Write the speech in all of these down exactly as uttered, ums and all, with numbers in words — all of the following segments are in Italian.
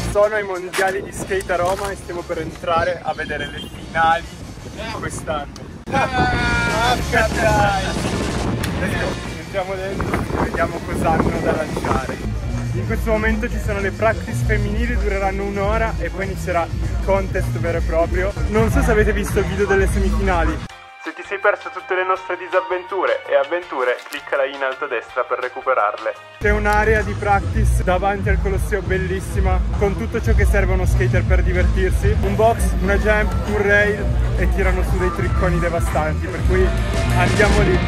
Sono ai mondiali di skate a Roma e stiamo per entrare a vedere le finali quest'anno. Ah, dai! Entriamo dentro e vediamo cosa hanno da lanciare. In questo momento ci sono le practice femminili, dureranno un'ora e poi inizierà il contest vero e proprio. Non so se avete visto il video delle semifinali. Se ti sei perso tutte le nostre disavventure e avventure, cliccala in alto a destra per recuperarle. C'è un'area di practice davanti al Colosseo bellissima, con tutto ciò che serve a uno skater per divertirsi. Un box, una jump, un rail e tirano su dei tricconi devastanti, per cui andiamo lì.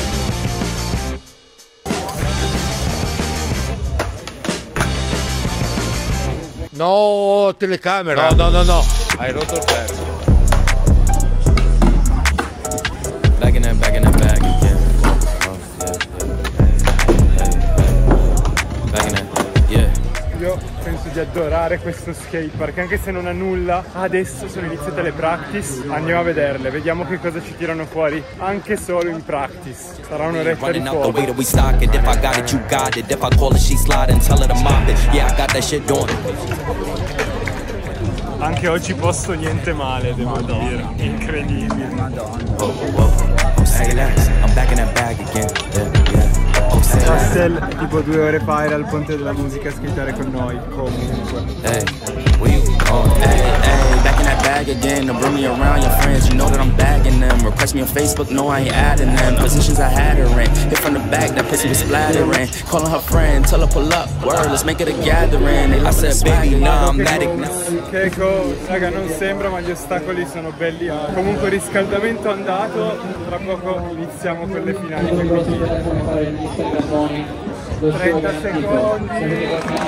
No, telecamera! No, no, no, no! Hai rotto il pezzo. Back in that, back in that bag again. Oh, yeah, yeah. Back in that, yeah. Io penso di adorare questo skatepark, anche se non ha nulla. Adesso sono iniziate le practice, andiamo a vederle, vediamo che cosa ci tirano fuori, anche solo in practice. Sarà un'oretta di fuoco. Anche oggi posto niente male, devo Madonna. dire, incredibile. Madonna. Russell tipo due ore fa era al Ponte della Musica a skateare con noi, comunque. Hey, where you going? Hey, hey, back in that bag again. Don't bring me around your friends, you know that I'm bagging them. Request me on Facebook, no I ain't adding them. Positions I had her in, hit from the back, that pussy was splattering. Calling her friend, tell her pull up, word, let's make it a gathering. I said baby, nah, I'm matic now. Che cool, raga, non sembra ma gli ostacoli sono belli alti. Comunque riscaldamento andato, tra poco iniziamo con le finali. trenta secondi.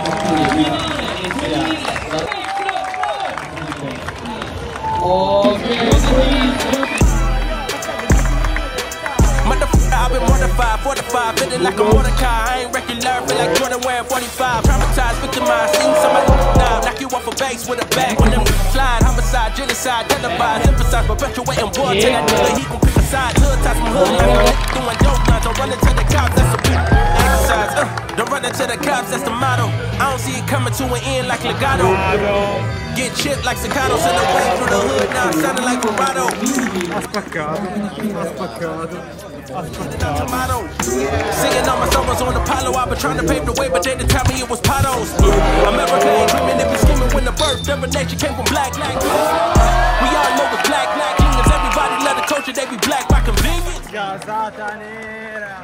I've been mortified, fortified, feeling like a Mordecai. I ain't regular, feel like Jordan wearing forty-five. Traumatized, victimized, seen somebody die. Knock you off a base with a back. When them slide, homicide, genocide, televised, emphasize, perpetuating war. Tell that nigga he gon' pick a side. Hood ties from hood, I'm doing dope lines. Don't run into the cops, that's a big exercise. Uh, don't run into the cops, that's the motto. I don't see it coming to an end like legato. Get chipped like staccatos in the way through the hood. Now I'm sounding like vibrato. Ha spaccato, ha spaccato. Tomato. Singing all my songs on Apollo. I've been trying to pave the way, but they didn't tell me it was potholes. America ain't dreaming, it be scheming when the birth of a nation came from black, black. We all know it's black, black kingdoms. Everybody love the culture, they be black by convenience. Gasata nera.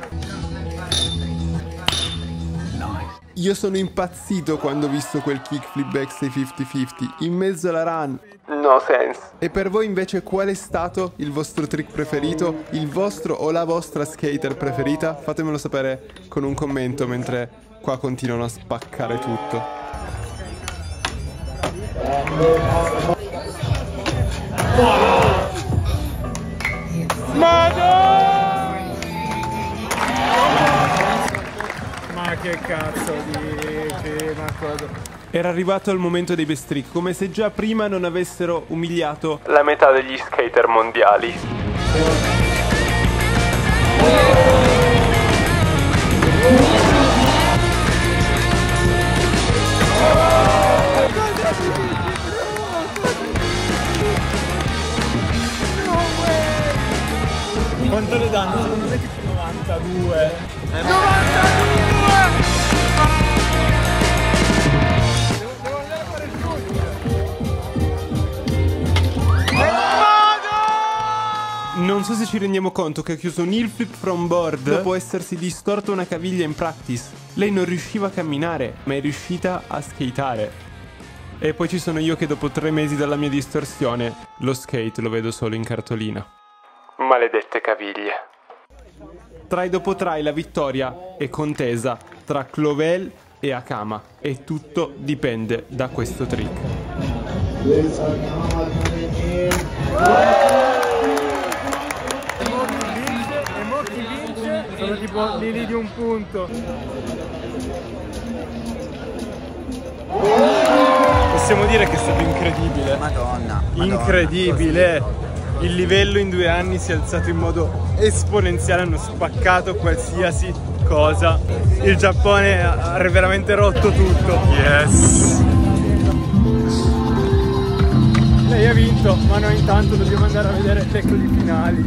Io sono impazzito quando ho visto quel kickflip backstage cinquanta cinquanta in mezzo alla run. No sense. E per voi invece qual è stato il vostro trick preferito? Il vostro o la vostra skater preferita? Fatemelo sapere con un commento mentre qua continuano a spaccare tutto. Madonna! Ma che cazzo dici? Ma cosa? Era arrivato il momento dei best trick, come se già prima non avessero umiliato la metà degli skater mondiali. Quanto le danno? novantadue. novantadue! Non so se ci rendiamo conto che ha chiuso un heel flip from board dopo essersi distorto una caviglia in practice. Lei non riusciva a camminare, ma è riuscita a skateare. E poi ci sono io che dopo tre mesi dalla mia distorsione lo skate lo vedo solo in cartolina. Maledette caviglie. Try dopo try la vittoria è contesa tra Clovell e Akama e tutto dipende da questo trick. Sono tipo lì lì di un punto. Possiamo dire che è stato incredibile. Madonna, Madonna. Incredibile. Il livello in due anni si è alzato in modo esponenziale, hanno spaccato qualsiasi cosa. Il Giappone ha veramente rotto tutto. Yes. vinto, ma noi intanto dobbiamo andare a vedere le finali.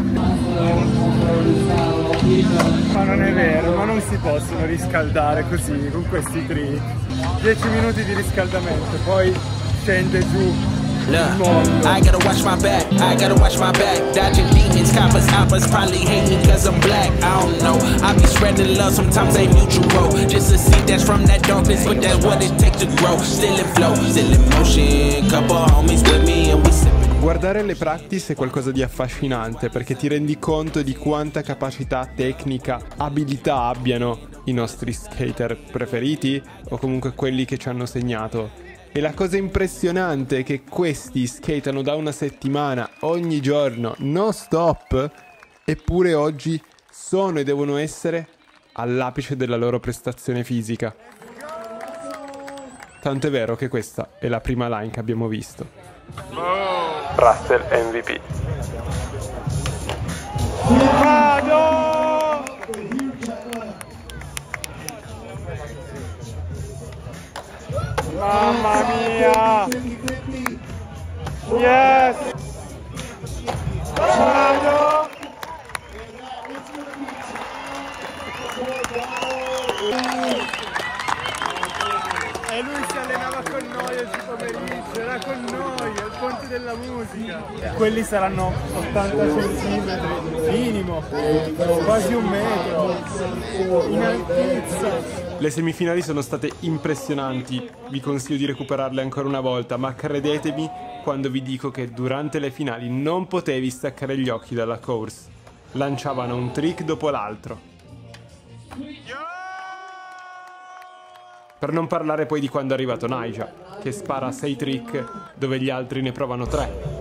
Ma non è vero, ma non si possono riscaldare così con questi trick. dieci minuti di riscaldamento, poi scende giù. Look, I gotta watch my back, I gotta watch my back. Dodging demons, coppers, hoppers probably hate me cause I'm black. I don't know, I be spreading love, sometimes ain't mutual. Just a seed that's from that darkness, but that's what it takes to grow. Still in flow, still in motion. Couple homies with me and we sippin'. Guardare le practice è qualcosa di affascinante perché ti rendi conto di quanta capacità tecnica, abilità abbiano i nostri skater preferiti o comunque quelli che ci hanno segnato. E la cosa impressionante è che questi skatano da una settimana ogni giorno, non stop, eppure oggi sono e devono essere all'apice della loro prestazione fisica. Tanto è vero che questa è la prima line che abbiamo visto. Russell M V P. Mamma mia! Yes! Vado! E lui si allenava con noi oggi pomeriggio, era con noi, al Ponte della Musica. Quelli saranno ottanta centimetri, minimo, quasi un metro, in altezza. Le semifinali sono state impressionanti, vi consiglio di recuperarle ancora una volta, ma credetemi quando vi dico che durante le finali non potevi staccare gli occhi dalla course. Lanciavano un trick dopo l'altro. Per non parlare poi di quando è arrivato Nyjah, che spara sei trick dove gli altri ne provano tre.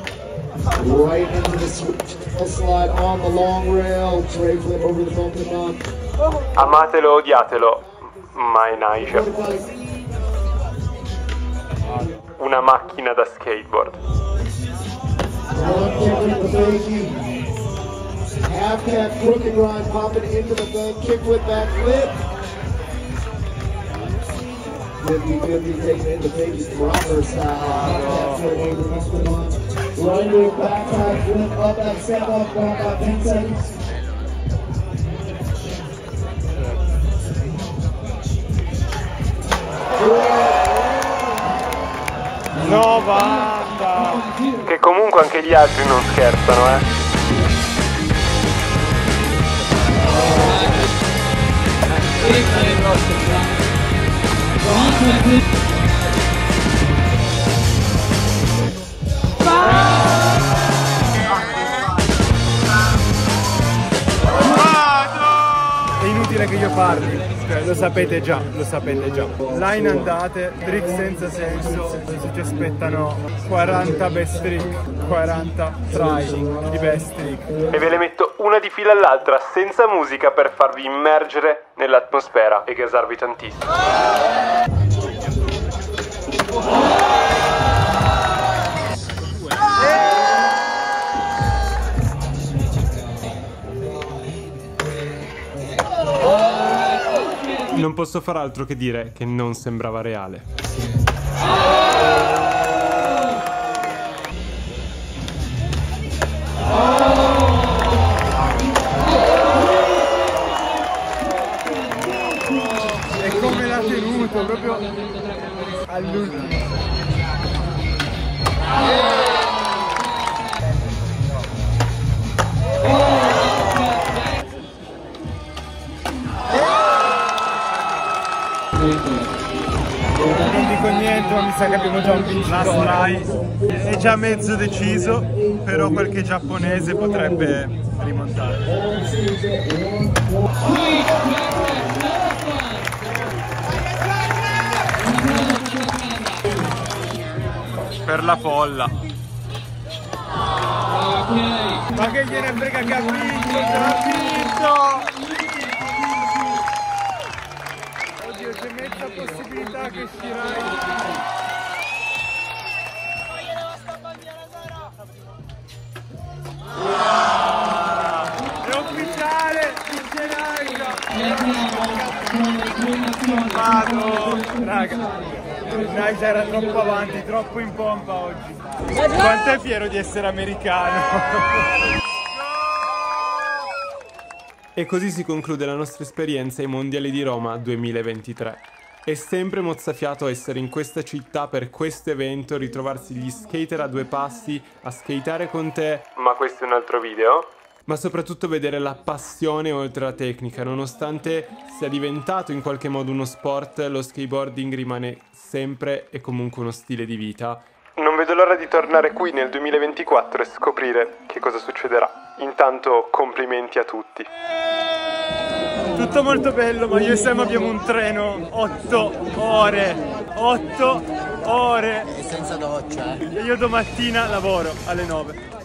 Amatelo o odiatelo, ma è Nyjah. Una macchina da skateboard. Half cat crooked grind popping into the bank, kick with that flip. fifty fifty taking it into Peggy's proper style. Running back side flip up that step up, going about ten seconds. novanta! Che comunque anche gli altri non scherzano, eh. È inutile che io parli, cioè, lo sapete già, lo sapete già. Line andate, trick senza senso, si ti aspettano quaranta best trick, quaranta try di best trick. E ve le metto una di fila all'altra senza musica per farvi immergere nell'atmosfera e gasarvi tantissimo. Non posso far altro che dire che non sembrava reale. E come l'ha tenuto, proprio all'ultimo. Non dico niente, ma mi sa che abbiamo già un vincitore. La Sly è già mezzo deciso, però qualche giapponese potrebbe rimontare. Per la folla. Ma che gliene frega che ha vinto, ha vinto! Oddio, c'è mezza possibilità che uscirai. È ufficiale, vince Nyjah! Vado, raga. Nice era troppo avanti, troppo in pompa oggi. Quanto è fiero di essere americano. E così si conclude la nostra esperienza ai Mondiali di Roma duemilaventitré. È sempre mozzafiato essere in questa città per questo evento, ritrovarsi gli skater a due passi a skateare con te, ma questo è un altro video. Ma soprattutto vedere la passione oltre la tecnica. Nonostante sia diventato in qualche modo uno sport, lo skateboarding rimane sempre e comunque uno stile di vita. Non vedo l'ora di tornare qui nel duemilaventiquattro e scoprire che cosa succederà. Intanto complimenti a tutti. Tutto molto bello, ma io e Sam abbiamo un treno otto ore. otto ore. E senza doccia, eh. E io domattina lavoro alle nove.